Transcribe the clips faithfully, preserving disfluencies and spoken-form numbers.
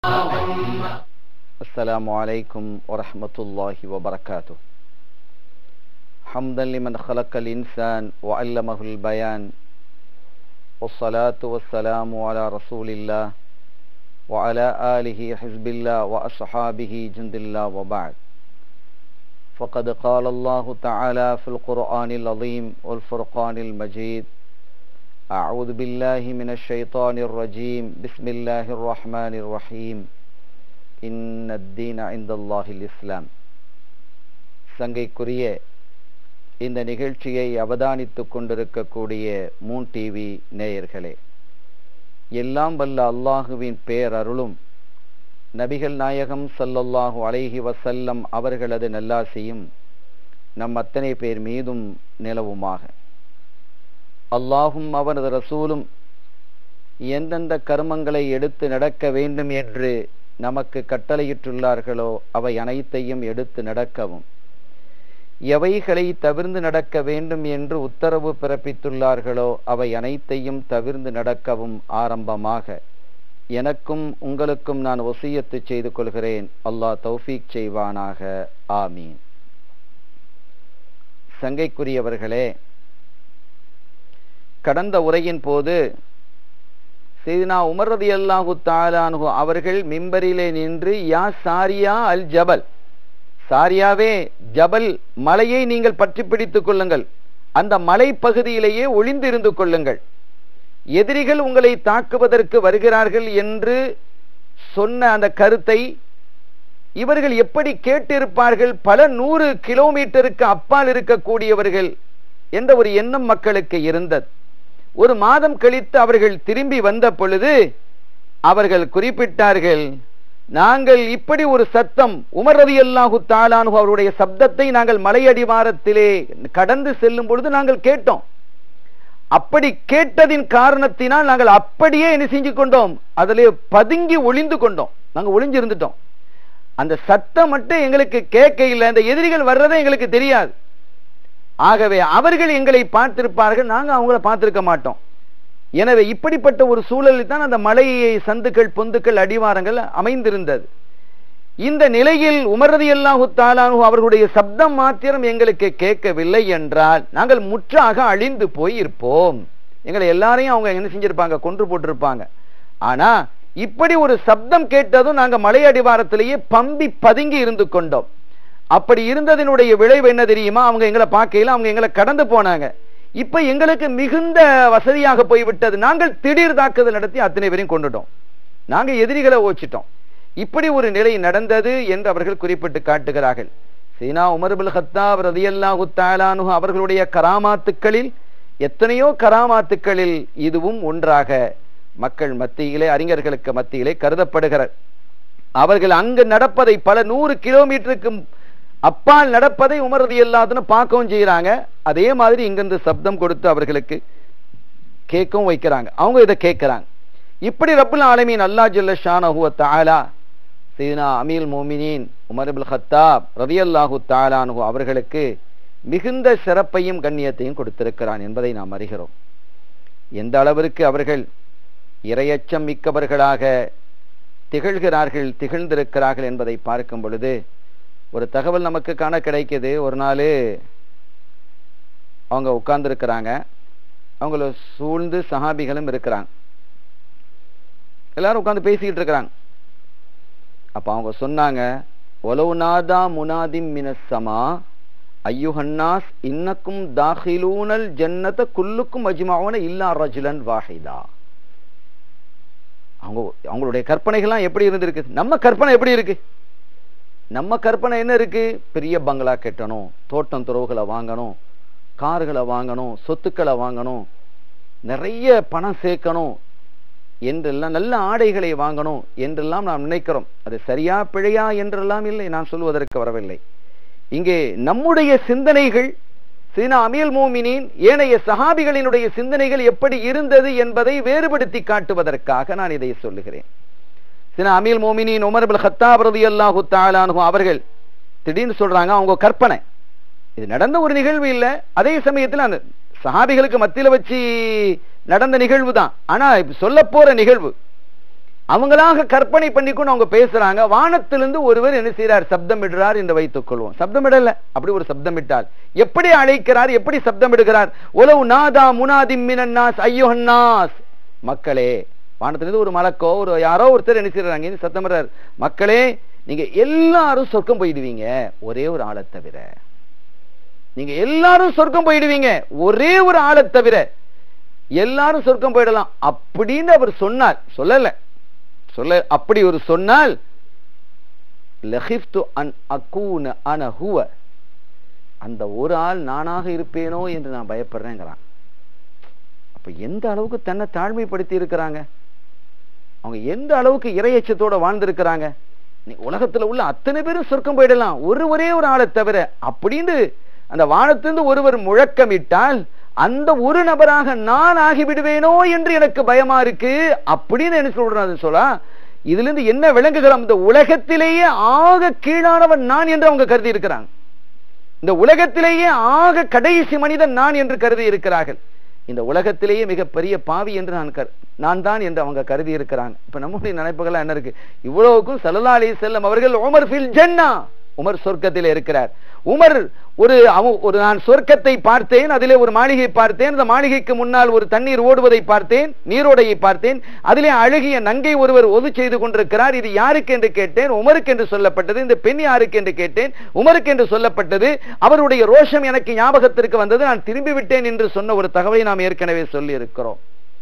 السلام عليكم ورحمة الله وبركاته. حمدا لمن خلق الإنسان وعلمه البيان، والصلاة والسلام على رسول الله وعلى آله حزب الله وأصحابه جند الله، وبعد. فقد قال الله تعالى في القرآن العظيم والفرقان المجيد: أعوذ بالله من الشيطان الرجيم، بسم الله الرحمن الرحيم، إن الدين عند الله الإسلام. சங்கைக்குரிய இந்த நிகழ்ச்சியை அவதானித்துக் கொண்டிருக்கக்கூடிய மூன் டிவி நேயர்களே, எல்லாம் வல்ல அல்லாஹுவின் பேரருளும் நபிகள் நாயகம் ஸல்லல்லாஹு அலைஹி வஸல்லம் அவர்களது நல்லாசியும் நம் அத்தனை பேர் மீதும் நிலவுமாக. அல்லாஹும் அவனது ரசூலும் எந்தெந்த கர்மங்களை எடுத்து நடக்க வேண்டும் என்று நமக்கு கட்டளையிட்டுள்ளார்களோ அவை அனைத்தையும் எடுத்து நடக்கவும், எவைகளை தவிர்ந்து நடக்க வேண்டும் என்று உத்தரவு பிறப்பித்துள்ளார்களோ அவை அனைத்தையும் தவிர்ந்து நடக்கவும் ஆரம்பமாக எனக்கும் உங்களுக்கும் நான் வசியத்து செய்து கொள்கிறேன். அல்லாஹ் தௌஃபீக் செய்வானாக. ஆமீன். சங்கைக்குரியவர்களே, கடந்த உரையின் போது சையதுனா உமர் ரலியல்லாஹு தஆலா அன்ஹு அவர்கள் மிம்பரிலே நின்று, யா சாரியா அல் ஜபல், சாரியாவே ஜபல் மலையை நீங்கள் பற்றி பிடித்துக் கொள்ளுங்கள், அந்த மலை பகுதியிலேயே ஒளிந்திருந்து கொள்ளுங்கள், எதிரிகள் உங்களை தாக்குவதற்கு வருகிறார்கள் என்று சொன்ன அந்த கருத்தை இவர்கள் எப்படி கேட்டிருப்பார்கள்? பல நூறு கிலோமீட்டருக்கு அப்பால் இருக்கக்கூடியவர்கள் என்ற ஒரு எண்ணம் மக்களுக்கு இருந்தது. ஒரு மாதம் கழித்து அவர்கள் திரும்பி வந்த பொழுது அவர்கள் குறிப்பிட்டார்கள், நாங்கள் இப்படி ஒரு சத்தம், உமர் ரலியல்லாஹு தஆலா அன்ஹு அவருடைய சப்தத்தை நாங்கள் மலையடிவாரத்திலே கடந்து செல்லும் பொழுது நாங்கள் கேட்டோம். அப்படி கேட்டதின் காரணத்தினால் நாங்கள் அப்படியே என்ன செஞ்சு கொண்டோம், அதிலே பதுங்கி ஒளிந்து கொண்டோம். நாங்கள் ஒளிஞ்சிருந்துட்டோம். அந்த சத்தம் மட்டும் எங்களுக்கு கேட்க இல்லை, அந்த எதிரிகள் வர்றதே எங்களுக்கு தெரியாது. ஆகவே அவர்கள் எங்களை பார்த்திருப்பார்கள், நாங்கள் அவங்கள பார்த்திருக்க மாட்டோம். எனவே இப்படிப்பட்ட ஒரு சூழலில் தான் அந்த மலையை சந்துக்கள் பொந்துக்கள் அடிவாரங்கள் அமைந்திருந்தது. இந்த நிலையில் உமர் ரலியல்லாஹு தஆலா அன்ஹு அவர்களுடைய சப்தம் மாத்திரம் எங்களுக்கு கேட்கவில்லை என்றால் நாங்கள் முற்றாக அழிந்து போய் இருப்போம். எங்களை எல்லாரையும் அவங்க என்ன செஞ்சிருப்பாங்க, கொன்று போட்டிருப்பாங்க. ஆனா இப்படி ஒரு சப்தம் கேட்டதும் நாங்கள் மலை அடிவாரத்திலேயே பம்பி பதுங்கி இருந்து கொண்டோம். அப்படி இருந்ததனுடைய விளைவு என்ன தெரியுமா? அவங்க எங்களை பார்க்கையில அவங்க எங்களை கடந்து போனாங்க. இப்ப எங்களுக்கு மிகுந்த வசதியாக போய்விட்டது. நாங்கள் திடீர் தாக்குதல் நடத்தி அத்தனை பேரையும் கொண்டுட்டோம். நாங்க எதிரிகளை ஓச்சிட்டோம். இப்படி ஒரு நிலை நடந்தது என்று அவர்கள் குறிப்பிட்டு காட்டுகிறார்கள். சையதுனா உமர் இப்னு கத்தாப் ரலியல்லாஹு தஆலா அன்ஹு அவர்களுடைய கராமாத்துக்களில் எத்தனையோ கராமாத்துக்களில் இதுவும் ஒன்றாக மக்கள் மத்தியிலே, அறிஞர்களுக்கு மத்தியிலே கருதப்படுகிறார். அவர்கள் அங்கு நடப்பதை, பல நூறு கிலோமீட்டருக்கு அப்பால் நடப்பதை உமர் ரலியல்லாஹு அன்ஹு பார்க்கவும் செய்யறாங்க. அதே மாதிரி இங்கிருந்து சப்தம் கொடுத்து அவர்களுக்கு கேட்கவும் வைக்கிறாங்க. அவங்க இதை கேட்கிறாங்க. இப்படி ரப்புல் ஆலமீன் அல்லாஹ் ஜல்ல ஷானஹு வ தஆலா சையதுனா அமீருல் முஃமினீன் உமர் இப்னு கத்தாப் ரலியல்லாஹு தஆலா அன்ஹு அவர்களுக்கு மிகுந்த சிறப்பையும் கண்ணியத்தையும் கொடுத்திருக்கிறான் என்பதை நாம் அறிகிறோம். எந்த அளவிற்கு அவர்கள் இறையச்சம் மிக்கவர்களாக திகழ்கிறார்கள், திகழ்ந்திருக்கிறார்கள் என்பதை பார்க்கும் பொழுது ஒரு தகவல் நமக்கு காண கிடைக்குது. ஒரு நாள் அவங்க உட்கார்ந்து இருக்கிறாங்க, அவங்கள சூழ்ந்து சஹாபிகளும் இருக்கிறாங்க, எல்லாரும் உட்கார்ந்து பேசிக்கிட்டு இருக்கிறாங்க. அப்ப அவங்க சொன்னாங்க, ஒலவு நாதா முனாதிம் மினஸ் ஸமா அய்யுஹன்னாஸ் இன்னக்கும் தாஹிலூனல் ஜன்னத குல்லுக்கும் அஜ்மஊன இல்லா ரஜுலன் வாஹிதா. அவங்க அவங்களுடைய கற்பனைகள்லாம் எப்படி இருந்திருக்கு? நம்ம கற்பனை எப்படி இருக்கு? நம்ம கற்பனை என்ன இருக்கு? பெரிய பங்களா கட்டணும், தோட்டம் துறவுகளை வாங்கணும், கார்களை வாங்கணும், சொத்துக்களை வாங்கணும், நிறைய பணம் சேர்க்கணும் என்றெல்லாம், நல்ல ஆடைகளை வாங்கணும் என்றெல்லாம் நாம் நினைக்கிறோம். அது சரியா பிழையா என்றெல்லாம் இல்லை, நான் சொல்வதற்கு வரவில்லை. இங்கே நம்முடைய சிந்தனைகள், சையதுனா அமீருல் முஃமினீன் ஏனைய சஹாபிகளினுடைய சிந்தனைகள் எப்படி இருந்தது என்பதை வேறுபடுத்தி காட்டுவதற்காக நான் இதை சொல்லுகிறேன். சையதுனா அமீருல் முஃமினீன் உமர் இப்னு கத்தாப் ரலியல்லாஹு தஆலா அன்ஹு அவர்கள் திடீர்னு சொல்றாங்க, அவங்க கற்பனை, இது நடந்த ஒரு நிகழ்வு இல்லை, அதே சமயத்தில் அந்த சஹாபிகளுக்கு மத்தியில வச்சு நடந்த நிகழ்வு தான், ஆனா சொல்ல போற நிகழ்வு அவங்களாக கற்பனை பண்ணிக்கொண்டு அவங்க பேசுறாங்க. வானத்திலிருந்து ஒருவர் என்ன செய்யறார்? சப்தமிடுறார் என்று வைத்துக் கொள்வோம். சப்தமிடல, அப்படி ஒரு சப்தமிட்டால் எப்படி அழைக்கிறார்? எப்படி சப்தமிடுகிறார்? உலவு நாதா முனாதிம் மினன் நாஸ் அய்யுஹன் நாஸ், மக்களே. வானத்திலிருந்து ஒரு மலக்கோ ஒரு யாரோ ஒருத்தர் என்ன செய்யறாங்க? சத்தமிடுறார், மக்களே நீங்க எல்லாரும் சொர்க்கம் போயிடுவீங்க ஒரே ஒரு ஆளை தவிர. நீங்க எல்லாரும் சொர்க்கம் போயிடுவீங்க ஒரே ஒரு ஆளை தவிர. எல்லாரும் சொர்க்கம் போயிடலாம் அப்படின்னு அவர் சொன்னார். சொல்லல சொல்ல அப்படி ஒரு சொன்னால் லஹிஃப்து அன் அகூன அன ஹுவ, அந்த ஒரு ஆள் நானாக இருப்பேனோ என்று நான் பயப்படுறேங்கிறான். அப்ப எந்த அளவுக்கு தன்னை தாழ்மைப்படுத்தி இருக்கிறாங்க, அவங்க எந்த அளவுக்கு இறையச்சத்தோட வாழ்ந்திருக்கிறாங்க. உலகத்துல உள்ள அத்தனை பேரும் சொர்க்கம் போயிடலாம் ஒரு ஒரே ஒரு ஆளை தவிர அப்படின்னு அந்த வானத்திலிருந்து ஒருவர் முழக்கமிட்டால் அந்த ஒரு நபராக நான் ஆகிவிடுவேனோ என்று எனக்கு பயமா இருக்கு அப்படின்னு என்ன சொல்றாரு சொல்ல. இதுல இருந்து என்ன விளங்குகிறோம்? இந்த உலகத்திலேயே ஆக கீழானவன் நான் என்று அவங்க கருதி இருக்கிறாங்க. இந்த உலகத்திலேயே ஆக கடைசி மனிதன் நான் என்று கருதி இருக்கிறார்கள். இந்த உலகத்திலேயே மிகப்பெரிய பாவி என்று நான் நான் தான் என்று அவங்க கருதி இருக்கிறாங்க. இப்ப நம்முடைய நினைப்புகள் என்ன இருக்கு? இவ்வளவுக்கும் ஸல்லல்லாஹு அலைஹி வஸல்லம் அவர்கள் உமர் ஃபில் ஜன்னா, உமர் சொர்க்கத்தில் இருக்கிறார். உமர் ஒரு ஒரு நான் சொர்க்கத்தை பார்த்தேன், அதிலே ஒரு மாளிகை பார்த்தேன், அந்த மாளிகைக்கு முன்னால் ஒரு தண்ணீர் ஓடுவதை பார்த்தேன், நீரோடையை பார்த்தேன், அதிலே அழகிய நங்கை ஒருவர் ஒது செய்து கொண்டிருக்கிறார். இது யாருக்கு என்று கேட்டேன், உமருக்கு என்று சொல்லப்பட்டது. இந்த பெண் யாருக்கு என்று கேட்டேன், உமருக்கு என்று சொல்லப்பட்டது. அவருடைய ரோஷம் எனக்கு ஞாபகத்திற்கு வந்தது, நான் திரும்பி விட்டேன் என்று சொன்ன ஒரு தகவலை நாம் ஏற்கனவே சொல்லி இருக்கிறோம்.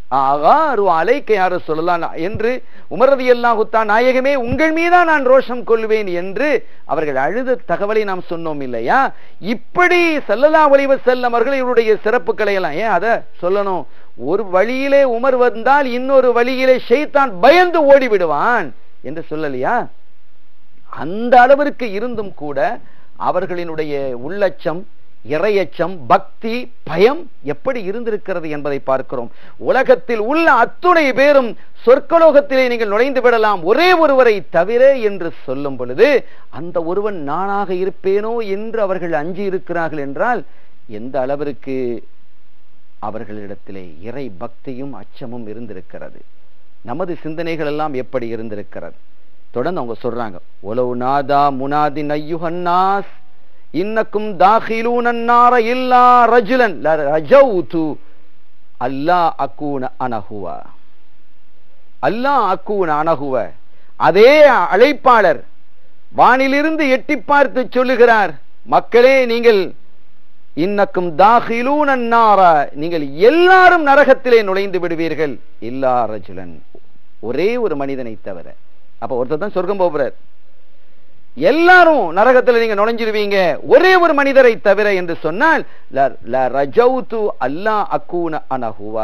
என்று உமர் ரலியல்லாஹு தஆலா நாயகமே உங்கள் மீதா நான் ரோஷம் கொள்வேன் என்று அவர்கள் அழுத தகவலை நாம் சொன்னோம் இல்லையா? இப்படி ஸல்லல்லாஹு அலைஹி வஸல்லம் அவர்கள் இவருடைய சிறப்புகளை எல்லாம் ஏன் அதை சொல்லணும்? ஒரு வழியிலே உமர் வந்தால் இன்னொரு வழியிலே ஷைத்தான் பயந்து ஓடி விடுவான் என்று சொல்லலையா? அந்த அளவிற்கு இருந்தும் கூட அவர்களினுடைய உள்ளச்சம், இறையச்சம், பக்தி, பயம் எப்படி இருந்திருக்கிறது என்பதை பார்க்கிறோம். உலகத்தில் உள்ள அத்துணை பேரும் சொர்க்கலோகத்திலே நீங்கள் நுழைந்து விடலாம் ஒரே ஒருவரை தவிர என்று சொல்லும் பொழுது அந்த ஒருவன் நானாக இருப்பேனோ என்று அவர்கள் அஞ்சி இருக்கிறார்கள் என்றால் எந்த அளவிற்கு அவர்களிடத்திலே இறை பக்தியும் அச்சமும் இருந்திருக்கிறது. நமது சிந்தனைகள் எல்லாம் எப்படி இருந்திருக்கிறது? தொடர்ந்து அவங்க சொல்றாங்க, ஒலவு நாதா முனாதின் அய்யுஹன் நாஸ் இன்னக்கும் தாகிலூன النار இல்லா ரஜுலன் லரஜௌது அல்லா அகூன அனஹுவ, அல்லா அகூன அனஹுவ. அதே அழைப்பாளர் வானிலிருந்து எட்டி பார்த்து சொல்லுகிறார், மக்களே நீங்கள் இன்னக்கும் தாகிலூன النار, நீங்கள் எல்லாரும் நரகத்திலே நுழைந்து விடுவீர்கள் இல்லா ரஜுலன், ஒரே ஒரு மனிதனை தவிர. அப்ப ஒருத்தர் தான் சொர்க்கம் போகிறார், எல்லாரும் நரகத்தில் நீங்க நுழைஞ்சிருவீங்க ஒரே ஒரு மனிதரை தவிர என்று சொன்னால் லரஜௌது அல்லா அகூன அனஹுவ,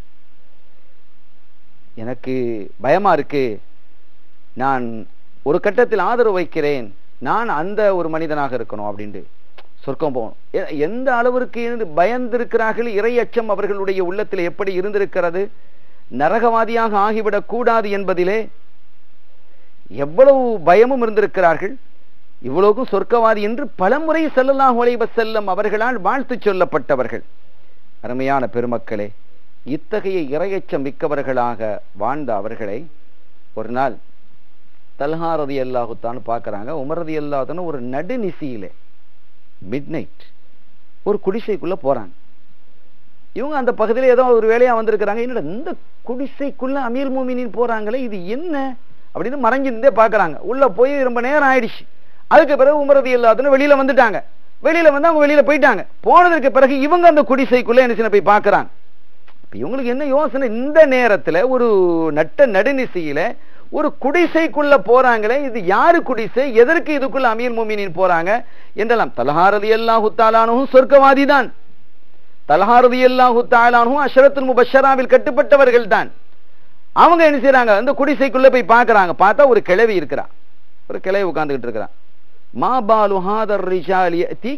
எனக்கு பயமா இருக்கு, நான் ஒரு கட்டத்தில் ஆதரவு வைக்கிறேன், நான் அந்த ஒரு மனிதனாக இருக்கணும் அப்படின்ட்டு சொர்க்கம் போகணும். எந்த அளவிற்கு பயந்திருக்கிறார்கள், இறையச்சம் அவர்களுடைய உள்ளத்தில் எப்படி இருந்திருக்கிறது, நரகவாதியாக ஆகிவிடக் கூடாது என்பதிலே எவ்வளவு பயமும் இருந்திருக்கிறார்கள். இவ்வளவுக்கும் சொர்க்கவாதி என்று பலமுறை ஸல்லல்லாஹு அலைஹி வஸல்லம் அவர்களால் வாழ்த்து சொல்லப்பட்டவர்கள். அருமையான பெருமக்களே, இத்தகைய இறையச்சம் மிக்கவர்களாக வாழ்ந்த அவர்களை ஒரு நாள் தல்ஹா ரலியல்லாஹு தஆலா பார்க்கறாங்க. உமர் ரலியல்லாஹு தஆலா ஒரு நடுநிசியிலே மிட் நைட் ஒரு குடிசைக்குள்ள போறாங்க. இவங்க அந்த பகுதியில் ஏதோ ஒரு வேலையா வந்திருக்கிறாங்க. என்னடா இந்த குடிசைக்குள்ள அமீர் மோமினின் போறாங்களே, இது என்ன அப்படின்னு மறைஞ்சிருந்தே பாக்குறாங்க. உள்ள போய் ரொம்ப நேரம் ஆயிடுச்சு. அதுக்கு பிறகு உமர் ரலியல்லாஹு தஆலா வெளியில வந்துட்டாங்க. வெளியில வந்து அவங்க வெளியில போயிட்டாங்க. போனதுக்கு பிறகு இவங்க அந்த குடிசைக்குள்ள என்ன போய் பாக்குறாங்க. இவங்களுக்கு என்ன யோசனை, இந்த நேரத்துல ஒரு நட்ட நடுநிசையில ஒரு குடிசைக்குள்ள போறாங்களே, இது யாரு குடிசை, எதற்கு இதுக்குள்ள அமீர் மோமினின் போறாங்க என்றெல்லாம். தல்ஹா ரலியல்லாஹு தஆலா அன்ஹு சொர்க்கவாதி தான். தல்ஹா ரலியல்லாஹு தஆலா அன்ஹு அஷ்ரத்துல் முபஷ்ஷராவில் கட்டுப்பட்டவர்கள் தான். அவங்க என்ன செய்யறாங்க, அந்த குடிசைக்குள்ள போய் பாக்குறாங்க. பார்த்தா ஒரு கிழவி இருக்கிறா, ஒரு கிழவி உட்கார்ந்துகிட்டு இருக்கிறா. மா பாலு ஹாதர் ரிஜால் யதி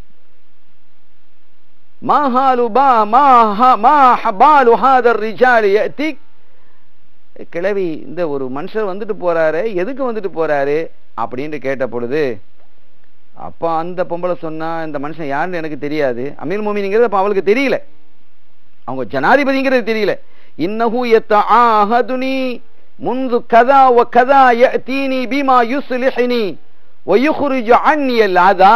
மா ஹாலு பா மா மா பாலு ஹாதர் ரிஜால் யதி. கிழவி, இந்த ஒரு மனுஷர் வந்துட்டு போறாரு, எதுக்கு வந்துட்டு போறாரு அப்படின்னு கேட்ட பொழுது அப்ப அந்த பொம்பளை சொன்னா, இந்த மனுஷன் யாருன்னு எனக்கு தெரியாது, அமீர் மோமினிங்கிறது அப்ப அவளுக்கு தெரியல, அவங்க ஜனாதிபதிங்கிறது தெரியல. இன்னஹு யத்தஆஹதுனி முந்து கதா வ கதா யஅதீனி பிமா யுஸ்லிஹ்னி வ யுக்ரிஜு அன்னி அல்-அதா.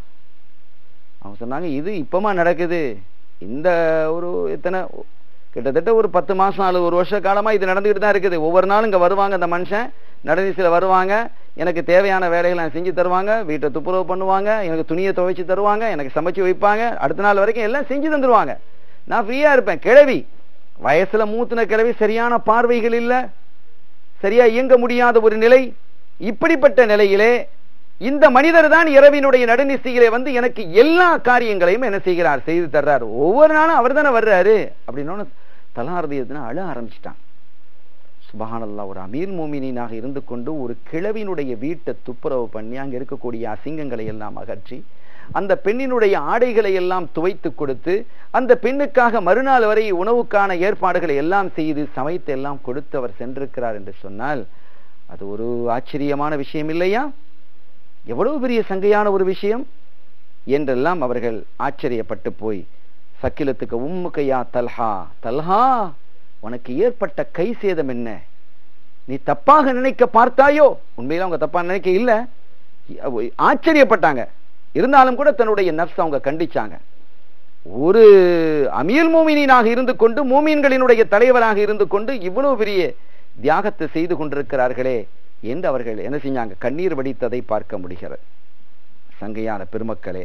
அவங்க சொன்னாங்க, இது இப்பமா நடக்குது, இந்த ஒரு எத்தனை கிட்டத்தட்ட ஒரு பத்து மாசம் அல்லது ஒரு வருஷ காலமா இது நடந்துகிட்டு தான் இருக்குது. ஒவ்வொரு நாளும் இங்க வருவாங்க அந்த மனுஷன், நடுநிசில வருவாங்க, எனக்கு தேவையான வேலைகளை செஞ்சு தருவாங்க, வீட்டை துப்புரவு பண்ணுவாங்க, எனக்கு துணியை துவைச்சு தருவாங்க, எனக்கு சமைச்சு வைப்பாங்க, அடுத்த நாள் வரைக்கும் எல்லாம் செஞ்சு தந்துருவாங்க. நான் ஃப்ரீயா இருப்பேன். கிழவி, வயசுல மூத்தின கிழவி, சரியான பார்வைகள் இல்ல, சரியா இயங்க முடியாத ஒரு நிலை. இப்படிப்பட்ட நிலையிலே இந்த மனிதர் தான் இரவினுடைய நடுநிசையிலே வந்து எனக்கு எல்லா காரியங்களையும் என்ன செய்கிறார், செய்து தர்றாரு. ஒவ்வொரு நாளும் அவர் தானே வர்றாரு அப்படின்னு தலாரதியத்தின அழ ஆரம்பிச்சிட்டான். சுபஹானல்லாஹ், ஒரு அமீர் மோமினாக இருந்து கொண்டு ஒரு கிழவினுடைய வீட்டை துப்புரவு பண்ணி அங்க இருக்கக்கூடிய அசிங்கங்களை எல்லாம் அகற்றி அந்த பெண்ணினுடைய ஆடைகளை எல்லாம் துவைத்து கொடுத்து அந்த பெண்ணுக்காக மறுநாள் வரை உணவுக்கான ஏற்பாடுகளை எல்லாம் செய்து சமைத்து எல்லாம் கொடுத்து அவர் சென்றிருக்கிறார் என்று சொன்னால் அது ஒரு ஆச்சரியமான விஷயம் இல்லையா? எவ்வளவு பெரிய சங்கையான ஒரு விஷயம் என்றெல்லாம் அவர்கள் ஆச்சரியப்பட்டு போய் சக்கிலத்துக்கு உம்முக்கையா தல்ஹா, தல்ஹா உனக்கு ஏற்பட்ட கை சேதம் என்ன? நீ தப்பாக நினைக்க பார்த்தாயோ? உண்மையில அவங்க தப்பா நினைக்க இல்ல, ஆச்சரியப்பட்டாங்க. இருந்தாலும் கூட தன்னுடைய நஃப்ஸ் அவங்க கண்டிச்சாங்க. ஒரு அமீர் மோமினாக இருந்து கொண்டு மோமீன்களினுடைய தலைவராக இருந்து கொண்டு இவ்வளவு பெரிய தியாகத்தை செய்து கொண்டிருக்கிறார்களே என்று அவர்கள் என்ன செஞ்சாங்க, கண்ணீர் வடித்ததை பார்க்க முடிகிறது. சங்கையான பெருமக்களே,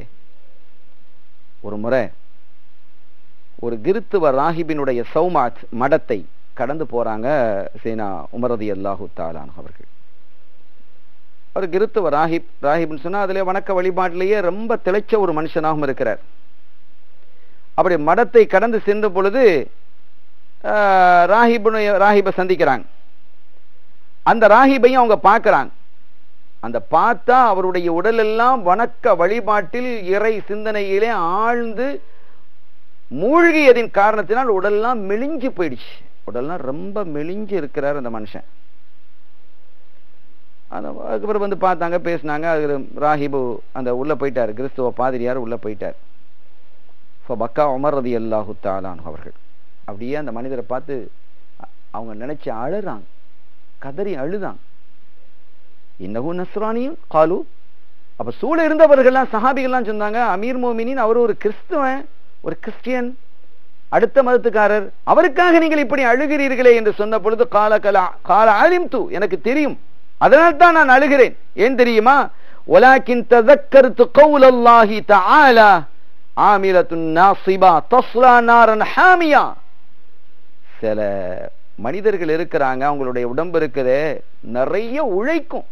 ஒரு முறை ஒரு கிறித்துவ ராஹிபினுடைய சௌமாத் மடத்தை கடந்து போறாங்க சீனா உமர் ரலியல்லாஹு தஆலா அன்ஹு அவர்கள். ஒரு கிறித்துவ ராஹிப், ராஹிப்னு சொன்னா அதுல வணக்க வழிபாட்டிலேயே ரொம்ப திளைச்ச ஒரு மனுஷனாகவும் இருக்கிறார். அப்படி மடத்தை கடந்து சென்ற பொழுது ராஹிபுடைய ராஹிபை சந்திக்கிறாங்க. அந்த ராஹிபையும் அவங்க பார்க்கிறாங்க. அந்த பார்த்தா அவருடைய உடல் எல்லாம் வணக்க வழிபாட்டில் இறை சிந்தனையிலே ஆழ்ந்து மூழ்கியதின் காரணத்தினால் உடல்லாம் மெலிஞ்சு போயிடுச்சு. உடல்லாம் ரொம்ப மெலிஞ்சு இருக்கிறார் அந்த மனுஷன். அதுக்கப்புறம் வந்து பார்த்தாங்க, பேசினாங்க. அது ராஹிபு அந்த உள்ள போயிட்டார், கிறிஸ்துவ பாதிரியார் உள்ள போயிட்டார். பக்கா உமர் ரலியல்லாஹு தஆலா அன்ஹு அவர்கள் அப்படியே அந்த மனிதரை பார்த்து அவங்க நினைச்சு அழுறாங்க, கதறி அழுதாங்க. இன்னஹு நஸ்ரானியும் காலு. அப்ப சூழ இருந்தவர்கள்லாம் சஹாபிகள்லாம் சொன்னாங்க, அமீர் மோமினின் அவர் ஒரு கிறிஸ்துவன், ஒரு கிறிஸ்டியன், அடுத்த மதத்துக்காரர், அவருக்காக நீங்கள் இப்படி அழுகிறீர்களே என்று சொன்ன பொழுது கால கலா கால அலிம்து, எனக்கு தெரியும், அதனால் தான் நான் அழுகிறேன். ஏன் தெரியுமா? வலாக்கின் தஸக்கர்து கௌலல்லாஹி தஆலா ஆமிலத்துன் நாஸிபா தஸ்லா நாரன் ஹாமியா. சில மனிதர்கள் இருக்கிறாங்க, அவங்களுடைய உடம்பு இருக்குதே நிறைய உழைக்கும்,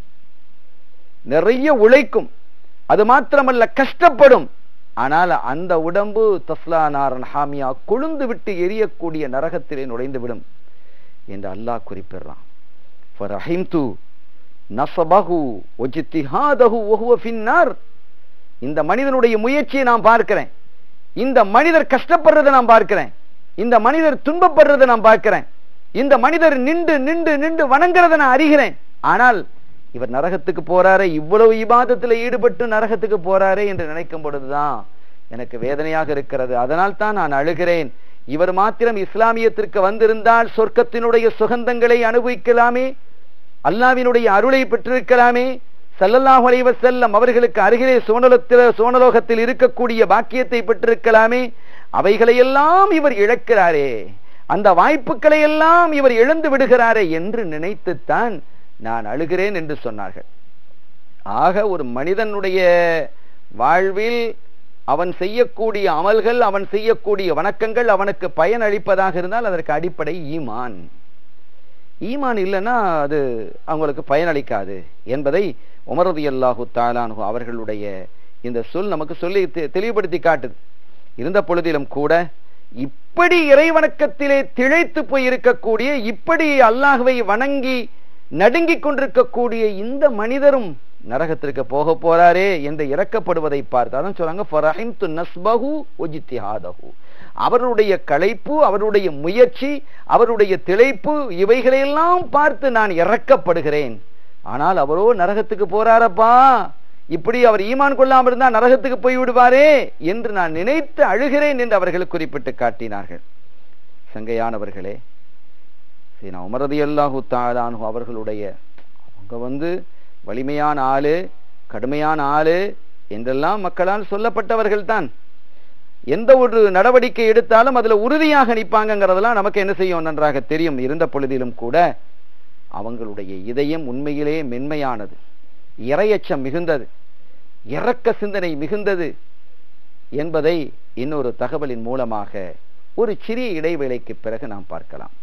நிறைய உழைக்கும், அது மாத்திரமல்ல கஷ்டப்படும். ஆனால் அந்த உடம்பு தஸ்லா நாரன் ஹாமியா, கொழுந்து விட்டு எரியக்கூடிய நரகத்திலே நுழைந்து விடும் என்று அல்லாஹ் குறிப்பிடுறான். ஃபரஹிம்து நஸபஹு வஜ்திஹாதஹு வஹுவ ஃபின்னார். இந்த மனிதனுடைய முயற்சியை நான் பார்க்கிறேன், இந்த மனிதர் கஷ்டப்படுறதை நான் பார்க்கிறேன், இந்த மனிதர் துன்பப்படுறதை நான் பார்க்கிறேன், இந்த மனிதர் நின்று நின்று நின்று வணங்குறதை நான் அறிகிறேன். ஆனால் இவர் நரகத்துக்கு போறாரே, இவ்வளவு இபாதத்தில் ஈடுபட்டு நரகத்துக்கு போறாரே என்று நினைக்கும் பொழுதுதான் எனக்கு வேதனையாக இருக்கிறது. அதனால் தான் நான் அழுகிறேன். இவர் மாத்திரம் இஸ்லாமியத்திற்கு வந்திருந்தால் சொர்க்கத்தினுடைய சுகந்தங்களை அனுபவிக்கலாமே, அல்லாஹ்வினுடைய அருளை பெற்றிருக்கலாமே, ஸல்லல்லாஹு அலைஹி வஸல்லம் அவர்களுக்கு அருகிலே சோனலத்தில் சோனலோகத்தில் இருக்கக்கூடிய பாக்கியத்தை பெற்றிருக்கலாமே, அவைகளையெல்லாம் இவர் இழக்கிறாரே, அந்த வாய்ப்புகளை எல்லாம் இவர் இழந்து விடுகிறாரே என்று நினைத்துத்தான் நான் அழுகிறேன் என்று சொன்னார்கள். ஆக ஒரு மனிதனுடைய வாழ்வில் அவன் செய்யக்கூடிய அமல்கள், அவன் செய்யக்கூடிய வணக்கங்கள் அவனுக்கு பயன் அளிப்பதாக இருந்தால் அதற்கு அடிப்படை ஈமான். ஈமான் இல்லைன்னா அது அவங்களுக்கு பயனளிக்காது என்பதை உமர் ரலியல்லாஹு தஆலா அன்ஹு அவர்களுடைய இந்த சொல் நமக்கு சொல்லி தெளிவுபடுத்தி காட்டுது. இருந்த பொழுதிலும் கூட இப்படி இறைவணக்கத்திலே திளைத்து போய் இருக்கக்கூடிய, இப்படி அல்லாஹ்வை வணங்கி நடுங்கிக் கொண்டிருக்கக்கூடிய இந்த மனிதரும் நரகத்திற்கு போக போறாரே என்று இறக்கப்படுவதை பார்த்து அதான் சொல்றாங்க, ஃபரஹிம்து நஸ்பஹு வஜ்திஹாதஹு. அவருடைய களைப்பு, அவருடைய முயற்சி, அவருடைய திளைப்பு, இவைகளையெல்லாம் பார்த்து நான் இறக்கப்படுகிறேன். ஆனால் அவரோ நரகத்துக்கு போறாரப்பா, இப்படி அவர் ஈமான் கொள்ளாமல் இருந்தா நரகத்துக்கு போய் விடுவாரே என்று நான் நினைத்து அழுகிறேன் என்று அவர்கள் குறிப்பிட்டு காட்டினார்கள். சங்கையானவர்களே, சீனா உமர் ரலியல்லாஹு தஆலா அன்ஹு அவர்களுடைய அவங்க வந்து வலிமையான ஆளு, கடுமையான ஆளு என்றெல்லாம் மக்களால் சொல்லப்பட்டவர்கள் தான். எந்த ஒரு நடவடிக்கை எடுத்தாலும் அதுல உறுதியாக நிற்பாங்கிறதெல்லாம் நமக்கு என்ன செய்யும் நன்றாக தெரியும். இருந்த பொழுதிலும் கூட அவங்களுடைய இதயம் உண்மையிலே மென்மையானது, இறையச்சம் மிகுந்தது, இரக்க சிந்தனை மிகுந்தது என்பதை இன்னொரு தகவலின் மூலமாக ஒரு சிறிய இடைவேளைக்கு பிறகு நாம் பார்க்கலாம்.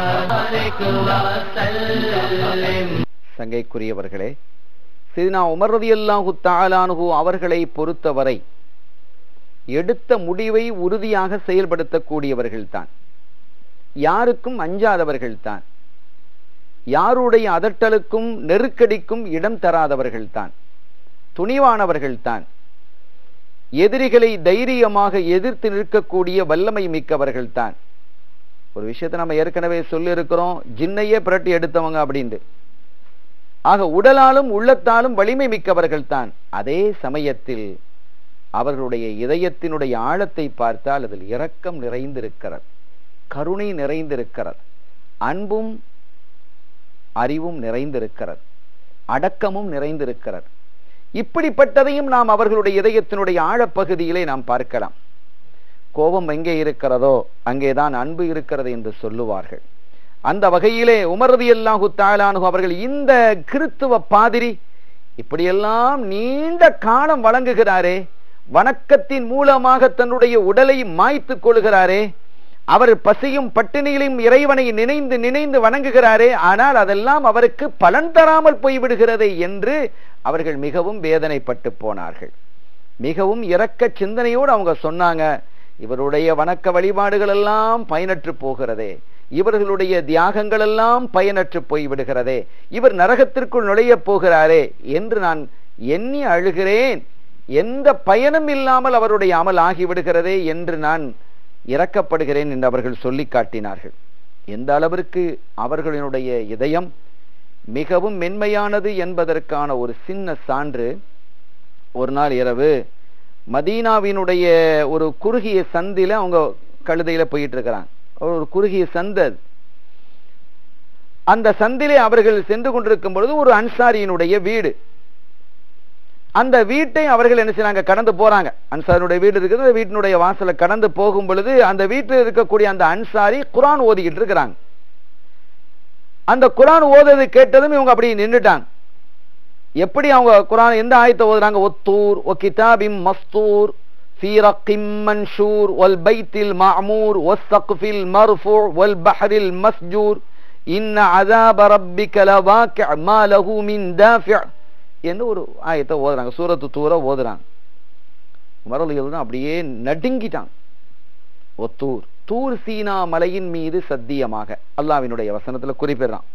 சங்கைக்குரியவர்களே, சையதுனா உமர் ரலியல்லாஹு தஆலா அன்ஹு அவர்களை பொறுத்தவரை எடுத்த முடிவை உறுதியாக செயல்படுத்தக்கூடியவர்கள் தான், யாருக்கும் அஞ்சாதவர்கள் தான், யாருடைய அதட்டலுக்கும் நெருக்கடிக்கும் இடம் தராதவர்கள் தான், துணிவானவர்கள் தான், எதிரிகளை தைரியமாக எதிர்த்து நிற்கக்கூடிய வல்லமை மிக்கவர்கள் தான். ஒரு விஷயத்தை நம்ம ஏற்கனவே சொல்லி இருக்கிறோம், ஜின்னையே புரட்டி எடுத்தவங்க அப்படின்ட்டு. ஆக உடலாலும் உள்ளத்தாலும் வலிமை மிக்கவர்கள் தான். அதே சமயத்தில் அவர்களுடைய இதயத்தினுடைய ஆழத்தை பார்த்தால் அதில் இரக்கம் நிறைந்திருக்கிறது, கருணை நிறைந்திருக்கிறது, அன்பும் அறிவும் நிறைந்திருக்கிறது, அடக்கமும் நிறைந்திருக்கிறது. இப்படிப்பட்டதையும் நாம் அவர்களுடைய இதயத்தினுடைய ஆழப்பகுதியிலே நாம் பார்க்கலாம். கோபம் எங்கே இருக்கிறதோ அங்கேதான் அன்பு இருக்கிறது என்று சொல்லுவார்கள். அந்த வகையிலே உமர் ரலியல்லாஹு தஆலா அன்ஹு அவர்கள் இந்த கிறித்துவ பாதிரி இப்படியெல்லாம் நீண்ட காலம் வழங்குகிறாரே, வணக்கத்தின் மூலமாக தன்னுடைய உடலை மாய்த்து கொள்கிறாரே, அவர் பசியும் பட்டினியிலும் இறைவனை நினைந்து நினைந்து வணங்குகிறாரே, ஆனால் அதெல்லாம் அவருக்கு பலன் தராமல் போய்விடுகிறதே என்று அவர்கள் மிகவும் வேதனைப்பட்டு போனார்கள். மிகவும் இரக்க சிந்தனையோடு அவங்க சொன்னாங்க, இவருடைய வணக்க வழிபாடுகள் எல்லாம் பயனற்று போகிறதே, இவர்களுடைய தியாகங்கள் எல்லாம் பயனற்று போய்விடுகிறதே, இவர் நரகத்திற்குள் நுழைய போகிறாரே என்று நான் எண்ணி அழுகிறேன். எந்த பயனும் இல்லாமல் அவருடைய அமல் ஆகிவிடுகிறதே என்று நான் இரக்கப்படுகிறேன் என்று அவர்கள் சொல்லி காட்டினார்கள். எந்த அளவிற்கு அவர்களுடைய இதயம் மிகவும் மென்மையானது என்பதற்கான ஒரு சின்ன சான்று, ஒரு நாள் இரவு மதீனாவினுடைய ஒரு குறுகிய சந்தில அவங்க கழுதையில போயிட்டு இருக்கிறாங்க. ஒரு குறுகிய சந்தல், அந்த சந்திலே அவர்கள் சென்று கொண்டிருக்கும் பொழுது ஒரு அன்சாரியினுடைய வீடு, அந்த வீட்டை அவர்கள் என்ன செய்றாங்க, கடந்து போறாங்க. அன்சாரியுடைய வீடு இருக்குது, வீட்டினுடைய வாசலை கடந்து போகும் பொழுது அந்த வீட்டில் இருக்கக்கூடிய அந்த அன்சாரி குர்ஆன் ஓதிக்கிட்டு இருக்கிறாங்க. அந்த குர்ஆன் ஓதுறது கேட்டதும் இவங்க அப்படி நின்றுட்டாங்க. எப்படி அவங்க குர்ஆன் எந்த ஆயத்தை ஓதுறாங்க, ஒத்தூர் ஒ கிதாபிம் மஸ்தூர் ஃபீ ரக்கிம் மன்ஷூர் வல் பைத்தில் மஅமூர் வஸ்ஸக்ஃபில் மர்ஃபூ வல் பஹ்ரில் மஸ்ஜூர் இன்ன அஸாப ரப்பிக லவாக்கி மா லஹு மின் தாஃபி என்று ஒரு ஆயத்தை ஓதுறாங்க. சூரத்து தூர ஓதுறாங்க. உமர் ரலியல்லாஹு அன்ஹு அப்படியே நடுங்கிட்டாங்க. ஒத்தூர், தூர் சீனா மலையின் மீது சத்தியமாக, அல்லாஹ்வினுடைய வசனத்துல குறிப்பிடுறான்.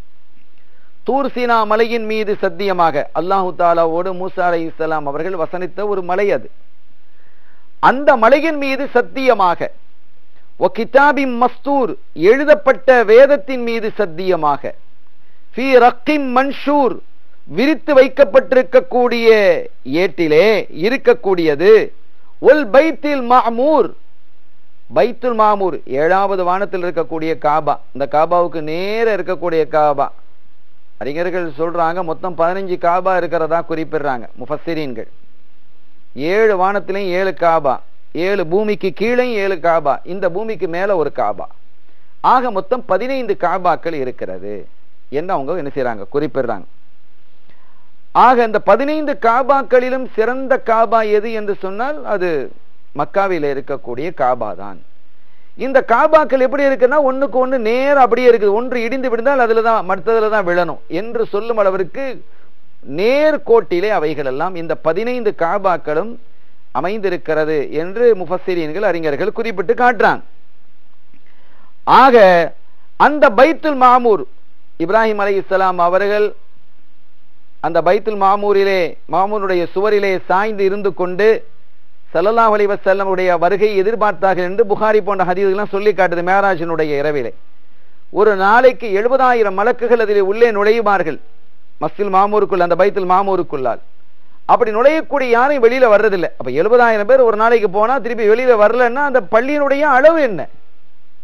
தூர் சீனா மலையின் மீது சத்தியமாக, அல்லாஹு தாலாவோடு மூசா அலைஹிஸ்ஸலாம் அவர்கள் வசனித்த ஒரு மலை அது. அந்த மலையின் மீது சத்தியமாக, ஒ கிதாபிம் மஸ்தூர் எழுதப்பட்ட வேதத்தின் மீது சத்தியமாக, ஃபீ ரக்கிம் மன்ஷூர் விரித்து வைக்கப்பட்டிருக்கக்கூடிய ஏட்டிலே இருக்கக்கூடியது, ஒல் பைத்தில் மஅமூர் பைத்துல் மாமூர் ஏழாவது வானத்தில் இருக்கக்கூடிய காபா, இந்த காபாவுக்கு நேர இருக்கக்கூடிய காபா. அறிஞர்கள் சொல்றாங்க மொத்தம் பதினஞ்சு காபா இருக்கிறதா குறிப்பிடுறாங்க முஃபஸ்ஸிரீன்கள். ஏழு வானத்திலையும் ஏழு காபா, ஏழு பூமிக்கு கீழே ஏழு காபா, இந்த பூமிக்கு மேல ஒரு காபா, ஆக மொத்தம் பதினைந்து காபாக்கள் இருக்கிறது என்று அவங்க என்ன செய்யறாங்க, குறிப்பிடுறாங்க. ஆக இந்த பதினைந்து காபாக்களிலும் சிறந்த காபா எது என்று சொன்னால் அது மக்காவில இருக்கக்கூடிய காபா தான். இந்த காபாக்கள் எப்படி இருக்குன்னா ஒண்ணுக்கு ஒண்ணு நேர அப்படியே இருக்குது, ஒன்று இடிந்து விழுந்தால் அதுலதான் மற்றதுல தான் விழணும் என்று சொல்லும் அளவிற்கு நேர்கோட்டிலே அவைகள் எல்லாம் இந்த பதினைந்து காபாக்களும் அமைந்திருக்கிறது என்று முஃபஸ்ஸிரீன்கள் அறிஞர்கள் குறிப்பிட்டு காட்டுறாங்க. ஆக அந்த பைத்துல் மாமூர், இப்ராஹிம் அலைஹிஸ்ஸலாம் அவர்கள் அந்த பைத்துல் மாமூரிலே மாமூருடைய சுவரிலே சாய்ந்து இருந்து கொண்டு ஸல்லல்லாஹு அலைஹி வஸல்லம் உடைய வருகையை எதிர்பார்த்தார்கள் என்று புகாரி போன்ற ஹதீஸ்லாம் சொல்லி காட்டுது. மேராஜினுடைய இரவிலே ஒரு நாளைக்கு எழுபதாயிரம் மலக்குகள் அதிலே உள்ளே நுழையுமார்கள் மஸ்ஜிதுல் மாமூருக்குள், அந்த பைத்துல் மாமூருக்குள்ளால். அப்படி நுழையக்கூடிய யாரையும் வெளியில வர்றதில்லை. அப்ப எழுபதாயிரம் பேர் ஒரு நாளைக்கு போனா திருப்பி வெளியில வரலன்னா அந்த பள்ளியினுடைய அளவு என்ன?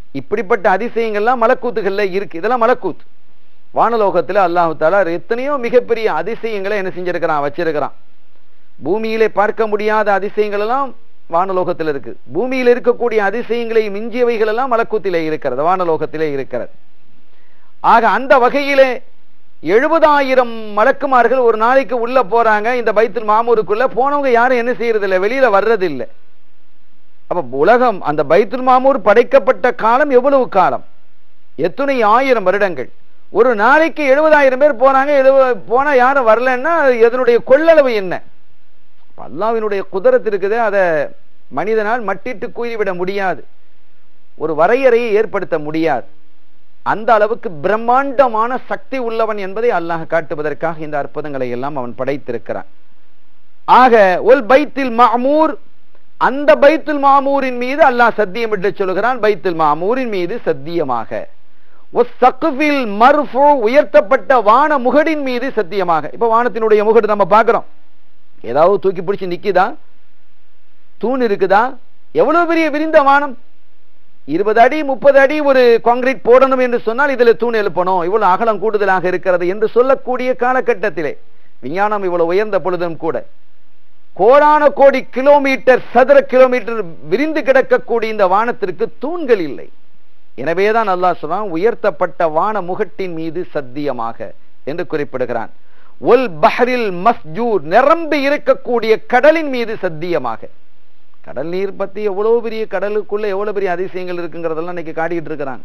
இப்படிப்பட்ட அதிசயங்கள்லாம் மலக்கூத்துகள்ல இருக்கு. இதெல்லாம் மலக்கூத்து. வானலோகத்துல அல்லாஹு தஆலா எத்தனையோ மிகப்பெரிய அதிசயங்களை என்ன செஞ்சிருக்கிறான், வச்சிருக்கிறான். பூமியிலே பார்க்க முடியாத அதிசயங்கள் எல்லாம் வானலோகத்தில் இருக்கு. பூமியில் இருக்கக்கூடிய அதிசயங்களை மிஞ்சியவைகள் எல்லாம் மலக்கூத்திலே இருக்கிறது, வானலோகத்திலே இருக்கிறது. ஆக அந்த வகையிலே எழுபதாயிரம் மலக்குமார்கள் ஒரு நாளைக்கு உள்ள போறாங்க. இந்த பைத்துல் மாமூருக்குள்ள போனவங்க யாரும் என்ன செய்யறது இல்லை, வெளியில வர்றது இல்லை. அப்ப உலகம் அந்த பைத்துல் மாமூர் படைக்கப்பட்ட காலம் எவ்வளவு காலம், எத்தனை ஆயிரம் வருடங்கள். ஒரு நாளைக்கு எழுபதாயிரம் பேர் போறாங்க. எழுபது போனா யாரும் வரலன்னா இதனுடைய கொள்ளளவு என்ன? அல்லாஹ்வினுடைய குதரத் இருக்குது, அதை மனிதனால் மட்டிட்டு கூறிவிட முடியாது, ஒரு வரையறையை ஏற்படுத்த முடியாது. அந்த அளவுக்கு பிரம்மாண்டமான சக்தி உள்ளவன் என்பதை அல்லாஹ் காட்டுவதற்காக இந்த அற்புதங்களை எல்லாம் அவன் படைத்திருக்கிறான். ஆக ஒல் பைத்துல் மாமூர், அந்த பைத்துல் மாமூரின் மீது அல்லாஹ் சத்தியம் என்று சொல்கிறான். பைத்துல் மாமூரின் மீது சத்தியமாக, வஸ்ஸக்ஃபில் மர்ஃபூ, உயர்த்தப்பட்ட வான முகடின் மீது சத்தியமாக. இப்ப வானத்தினுடைய முகடு நம்ம பார்க்கிறோம், ஏதாவது தூக்கி பிடிச்சு நிக்குதா, தூண் இருக்குதா? எவ்வளவு பெரிய விரிந்த வானம், இருபது அடி முப்பது அடி ஒரு கான்கிரீட் போடணும் என்று சொன்னால் இதுல தூண் எழுப்பணும், இவ்வளவு அகலம் கூடுதலாக இருக்கிறது என்று சொல்லக்கூடிய காலகட்டத்திலே விஞ்ஞானம் இவ்வளவு உயர்ந்த பொழுதும் கூட கோடான கோடி கிலோமீட்டர் சதுர கிலோமீட்டர் விரிந்து கிடக்கக்கூடிய இந்த வானத்திற்கு தூண்கள் இல்லை. எனவேதான் அல்லாஹ் சொல்றான் உயர்த்தப்பட்ட வான முகட்டின் மீது சத்தியமாக என்று குறிப்பிடுகிறான். ஒல் பஹரில் மஸ்ஜூர், நிரம்பி இருக்கக்கூடிய கடலின் மீது சத்தியமாக. கடல் நீர் பத்தி எவ்வளவு பெரிய, கடலுக்குள்ள எவ்வளவு பெரிய அதிசயங்கள் இருக்குங்கிறதெல்லாம் இன்னைக்கு காட்டிட்டு இருக்கிறான்.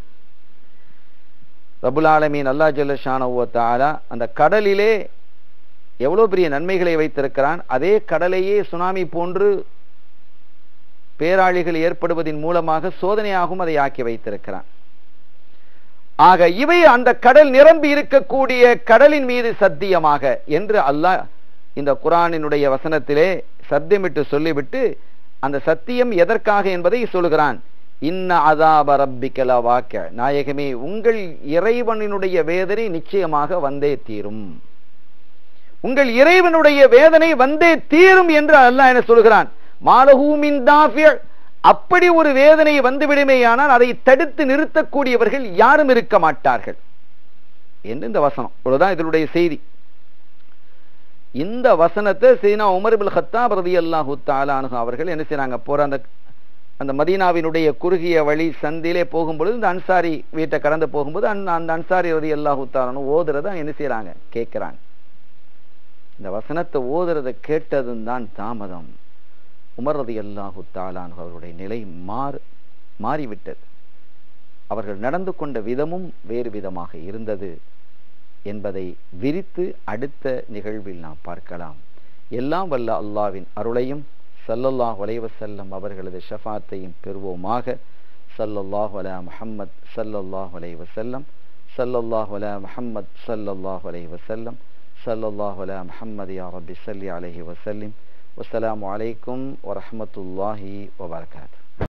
ரப்புல் ஆலமீன் அல்லாஹ் ஜல்ல ஷானஹு வ தஆலா அந்த கடலிலே எவ்வளவு பெரிய நன்மைகளை வைத்திருக்கிறான். அதே கடலையே சுனாமி போன்று பேராளிகள் ஏற்படுவதன் மூலமாக சோதனையாகவும் அதை ஆக்கி வைத்திருக்கிறான். ஆக இவை அந்த கடல் நிரம்பி இருக்கக்கூடிய கடலின் மீது சத்தியமாக என்று அல்லாஹ் இந்த குர்ஆனினுடைய வசனத்திலே சத்தியமிட்டு சொல்லிவிட்டு அந்த சத்தியம் எதற்காக என்பதை சொல்கிறான். இன்ன அஸாப ரப்பிக லவாக்கிஅ, நாயகமே உங்கள் இறைவனினுடைய வேதனை நிச்சயமாக வந்தே தீரும், உங்கள் இறைவனுடைய வேதனை வந்தே தீரும் என்று அல்லாஹ் என்ன சொல்கிறான். மாலஹூ மின் தாஃபிஅ, அப்படி ஒரு வேதனை வந்துவிடுமேயானால் அதை தடுத்து நிறுத்தக்கூடியவர்கள் யாரும் இருக்க மாட்டார்கள் என்று இந்த வசனம். இவ்வளவுதான் இதனுடைய செய்தி. இந்த வசனத்தை சையதுனா உமர் இப்னு கத்தாப் ரலியல்லாஹு தஆலா அன்ஹு அவர்கள் என்ன செய்றாங்க, போற அந்த அந்த மதீனாவினுடைய குறுகிய வழி சந்திலே போகும்பொழுது இந்த அன்சாரி வீட்டை கடந்து போகும்போது அந்த அந்த அன்சாரி ரலியல்லாஹு தஆலா அன்ஹு ஓதுறத என்ன செய்றாங்க, கேட்கிறாங்க. இந்த வசனத்தை ஓதுறதை கேட்டதும் தான் தாமதம் உமர் ரலியல்லாஹு தஆலா அன்ஹு அவருடைய நிலை மாறு மாறிவிட்டது. அவர்கள் நடந்து கொண்ட விதமும் வேறு விதமாக இருந்தது என்பதை விரித்து அடுத்த நிகழ்வில் நாம் பார்க்கலாம். எல்லாம் வல்ல அல்லாஹ்வின் அருளையும் ஸல்லல்லாஹு அலைஹி வஸல்லம் அவர்களது ஷஃபாத்தையும் பெறுவோமாக. ஸல்லல்லாஹு அலா முஹம்மத் ஸல்லல்லாஹு அலைஹி வஸல்லம், ஸல்லல்லாஹு அலா முஹம்மத் ஸல்லல்லாஹு அலைஹி வஸல்லம், ஸல்லல்லாஹு அலா முஹம்மத் யா ரப்பி ஸல்லி அலைஹி வஸல்லிம். வஸ்ஸலாமு அலைக்கும் வரஹ்மத்துல்லாஹி வபரகாத்துஹு.